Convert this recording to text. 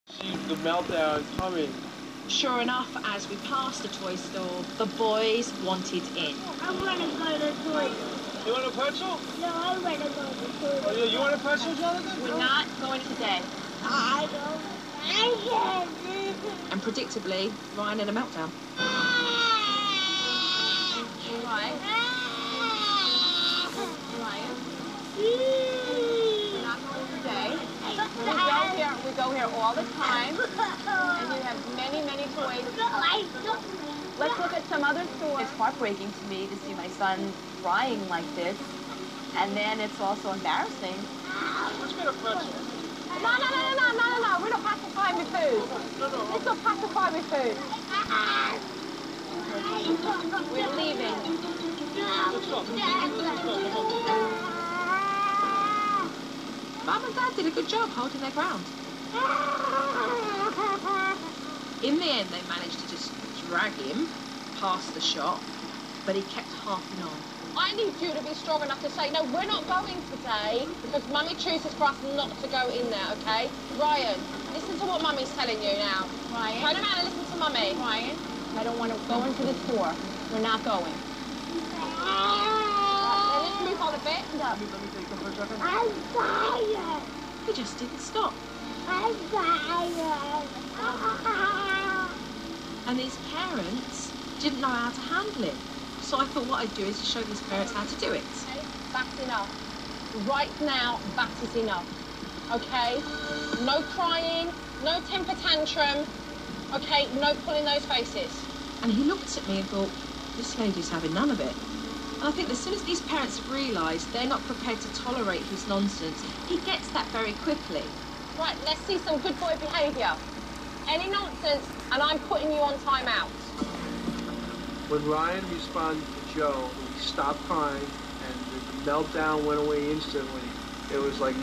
See the meltdown coming. Sure enough, as we passed the toy store, the boys wanted in. I want to go to the toy store. You want a pretzel? No, I want to go to the toy store. Oh, yeah, you want a pretzel, Jonathan? We're not going today. I don't. I can't. And predictably, Ryan had a meltdown. Ryan? Ryan? We're not going today. We go here all the time, and you have many, many toys. Let's look at some other stores. It's heartbreaking to me to see my son crying like this, and then it's also embarrassing. Let's get a pretzel. No. We don't pacify with food. No. Let's not pacify with food. We're leaving. Let's go. Mum and Dad did a good job holding their ground. In the end, they managed to just drag him past the shop, but he kept harping on. I need you to be strong enough to say, no, we're not going today because Mummy chooses for us not to go in there, okay? Ryan, listen to what Mummy's telling you now. Ryan? Turn around and listen to Mummy. Ryan, I don't want to go into the store. We're not going. Let's move on a bit. No. Let me take them for a second. I'm tired. He just didn't stop. I'm tired. And his parents didn't know how to handle it. So I thought what I'd do is to show his parents how to do it. Okay, that's enough. Right now, that is enough. Okay? No crying, no temper tantrum. Okay, no pulling those faces. And he looked at me and thought, this lady's having none of it. And I think as soon as these parents have realised they're not prepared to tolerate his nonsense, he gets that very quickly. Right, let's see some good boy behaviour. Any nonsense, and I'm putting you on timeout. When Ryan responded to Joe, he stopped crying, and the meltdown went away instantly. It was like